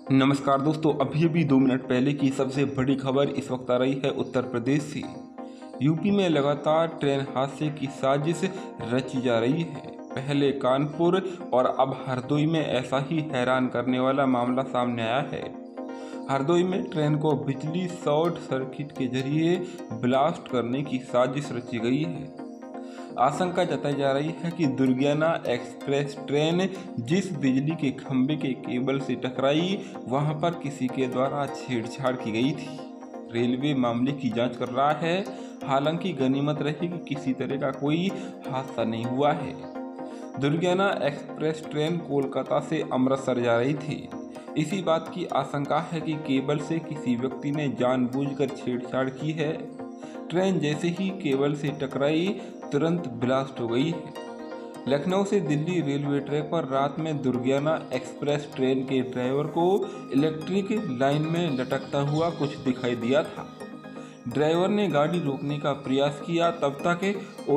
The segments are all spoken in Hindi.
नमस्कार दोस्तों, अभी 2 मिनट पहले की सबसे बड़ी खबर इस वक्त आ रही है उत्तर प्रदेश से। यूपी में लगातार ट्रेन हादसे की साजिश रची जा रही है। पहले कानपुर और अब हरदोई में ऐसा ही हैरान करने वाला मामला सामने आया है। हरदोई में ट्रेन को बिजली शॉर्ट सर्किट के जरिए ब्लास्ट करने की साजिश रची गई है। आशंका जताई जा रही है कि दुर्गियाना एक्सप्रेस ट्रेन जिस बिजली के खंभे के केबल से टकराई, वहां पर किसी के द्वारा छेड़छाड़ की गई थी। रेलवे मामले की जांच कर रहा है। हालांकि गनीमत रही कि किसी तरह का कोई हादसा नहीं हुआ है। दुर्गियाना एक्सप्रेस ट्रेन कोलकाता से अमृतसर जा रही थी। इसी बात की आशंका है कि केबल से किसी व्यक्ति ने जानबूझकर छेड़छाड़ की है। ट्रेन जैसे ही केबल से टकराई, तुरंत ब्लास्ट हो गई है। लखनऊ से दिल्ली रेलवे ट्रैक पर रात में दुर्गियाना एक्सप्रेस ट्रेन के ड्राइवर को इलेक्ट्रिक लाइन में लटकता हुआ कुछ दिखाई दिया था। ड्राइवर ने गाड़ी रोकने का प्रयास किया, तब तक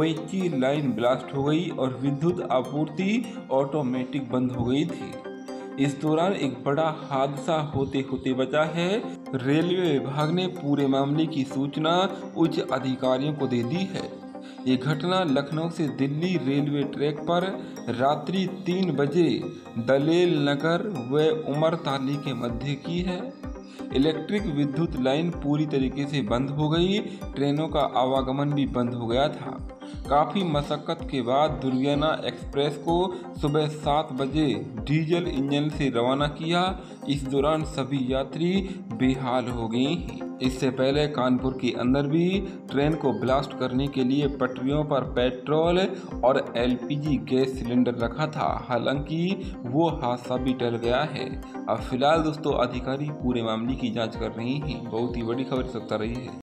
OHG लाइन ब्लास्ट हो गई और विद्युत आपूर्ति ऑटोमेटिक बंद हो गई थी। इस दौरान एक बड़ा हादसा होते होते बचा है। रेलवे विभाग ने पूरे मामले की सूचना उच्च अधिकारियों को दे दी है। ये घटना लखनऊ से दिल्ली रेलवे ट्रैक पर रात्रि 3 बजे दलेल नगर व उमरताली के मध्य की है। इलेक्ट्रिक विद्युत लाइन पूरी तरीके से बंद हो गई। ट्रेनों का आवागमन भी बंद हो गया था। काफ़ी मशक्क़त के बाद दुर्गियाना एक्सप्रेस को सुबह 7 बजे डीजल इंजन से रवाना किया। इस दौरान सभी यात्री बेहाल हो गए हैं। इससे पहले कानपुर के अंदर भी ट्रेन को ब्लास्ट करने के लिए पटरियों पर पेट्रोल और LPG गैस सिलेंडर रखा था। हालांकि वो हादसा भी टल गया है। अब फिलहाल दोस्तों अधिकारी पूरे मामले की जांच कर रहे हैं। बहुत ही बड़ी खबर इस वक्त आ रही है।